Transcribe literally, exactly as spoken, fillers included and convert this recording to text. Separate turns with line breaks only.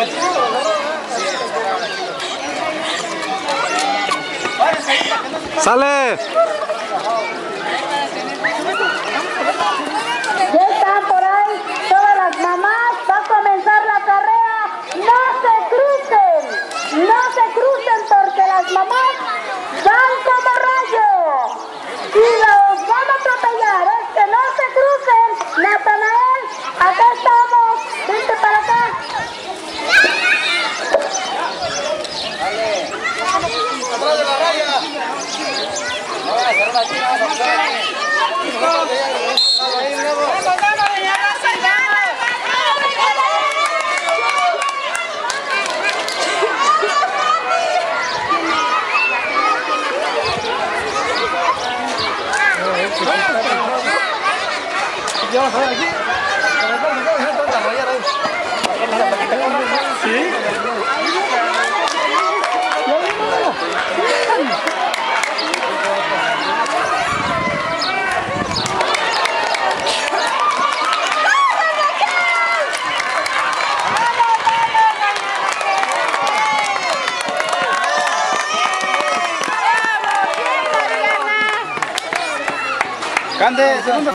¡Sale!
Ya están por ahí todas las mamás. Va a comenzar la carrera. No se crucen. No se crucen porque las mamás van como rayo. Y los van a atropellar. Es que no se crucen. Natanael, acá estamos. Vente para acá.
¡Atrás de la raya! No, hacer una tira, vamos a hacer. ¿Ya vas a ver aquí? ¿Sí? Cande, segundo.